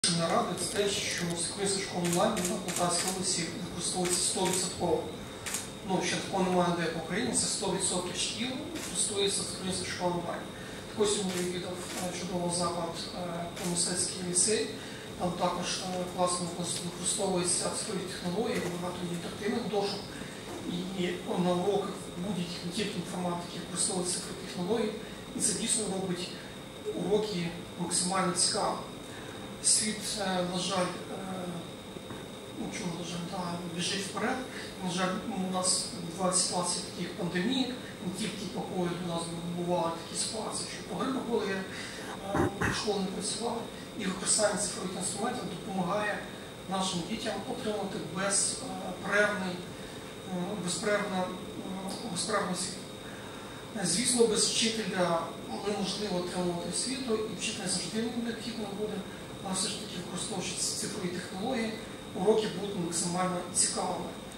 Радує те, що Всеукраїнська школа онлайн на Полтавській області використовується 100%. Ще такого немає де по Україні, це 100% шкіл користується Всеукраїнська школа онлайн. Також сьогодні я відвідав чудовий заклад мистецький ліцей. Там також класно використовуються цифрові технології, багато інтерактивних дошок. І на уроках будь-яких не тільки інформатики використовуються цифрові технології. І це дійсно робить уроки максимально цікавими. Світ, на жаль, біжить вперед. На жаль, у нас бувають ситуації таких пандемій, не тільки по ковіду у нас бували такі ситуації, що по грипу, коли школи не працювали, і використання цифрових інструментів допомагає нашим дітям отримати безперервну освіту. Звісно, без вчителя неможливо отримувати освіту, і вчитель завжди необхідно буде. Але все ж таки, використовуючи цифрові технології, уроки будуть максимально цікавими.